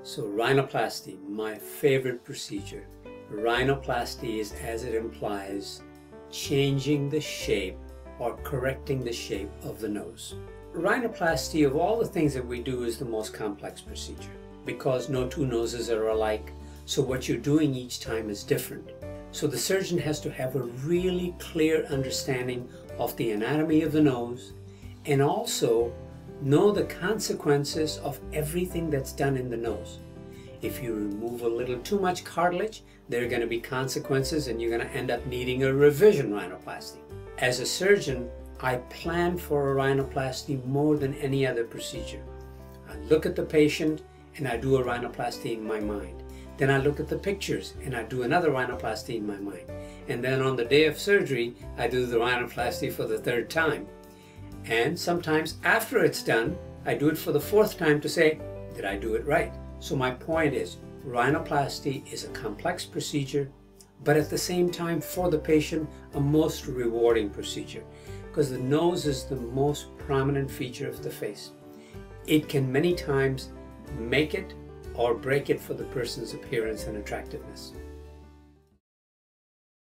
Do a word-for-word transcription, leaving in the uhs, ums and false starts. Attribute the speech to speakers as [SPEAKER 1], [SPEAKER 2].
[SPEAKER 1] So rhinoplasty, my favorite procedure. Rhinoplasty is, as it implies, changing the shape or correcting the shape of the nose. Rhinoplasty, of all the things that we do, is the most complex procedure because no two noses are alike. So what you're doing each time is different. So the surgeon has to have a really clear understanding of the anatomy of the nose and also know the consequences of everything that's done in the nose. If you remove a little too much cartilage, there are going to be consequences and you're going to end up needing a revision rhinoplasty. As a surgeon, I plan for a rhinoplasty more than any other procedure. I look at the patient and I do a rhinoplasty in my mind. Then I look at the pictures and I do another rhinoplasty in my mind. And then on the day of surgery, I do the rhinoplasty for the third time. And sometimes after it's done, I do it for the fourth time to say, did I do it right? So my point is, rhinoplasty is a complex procedure, but at the same time for the patient, a most rewarding procedure because the nose is the most prominent feature of the face. It can many times make it or break it for the person's appearance and attractiveness.